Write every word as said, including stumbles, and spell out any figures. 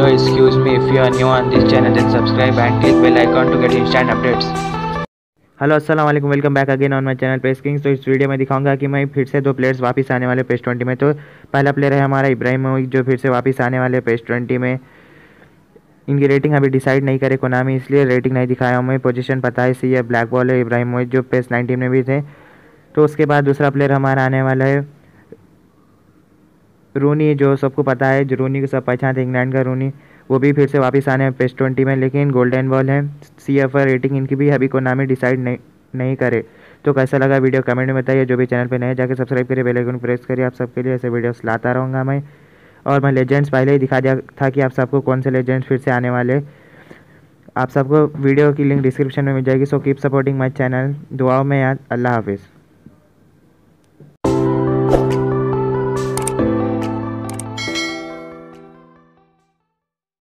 Hello, excuse me, if you are new on this channel then subscribe and click bell icon to get instant updates. Hello अस्सलाम वालेकुम, welcome back again on my channel PES Kings. तो इस video में दिखाऊंगा कि मैं फिर से दो प्लेयर्स वापस आने वाले पेस ट्वेंटी में। तो पहला प्लेयर है हमारा इब्राहिमोविच, जो फिर से वापस आने वाले पेस ट्वेंटी में। इनकी रेटिंग अभी डिसाइड नहीं करे कोनामी, इसलिए रेटिंग नहीं दिखाया हूँ मैं। पोजीशन पता है, सी है, ब्लैक बॉल है इब्राहिमोविच, जो पेस नाइनटीन में भी थे। तो उसके बाद दूसरा प्लेयर हमारा आने वाला है रूनी, जो सबको पता है, जो रूनी को सब पहचानते हैं, इंग्लैंड का रूनी। वो भी फिर से वापस आने हैं पेस ट्वेंटी में, लेकिन गोल्डन बॉल है। सी एफ आर रेटिंग इनकी भी अभी कोनामी डिसाइड नहीं नहीं करे। तो कैसा लगा वीडियो कमेंट में बताइए। जो भी चैनल पे नए जाके सब्सक्राइब करिए, बेल आइकन प्रेस करिए। आप सबके लिए ऐसे वीडियोस लाता रहूँगा मैं। और मैं लेजेंड्स पहले ही दिखा दिया था कि आप सबको कौन से लेजेंड्स फिर से आने वाले। आप सबको वीडियो की लिंक डिस्क्रिप्शन में मिल जाएगी। So keep supporting my channel. दुआओं में याद। अल्लाह हाफिज़।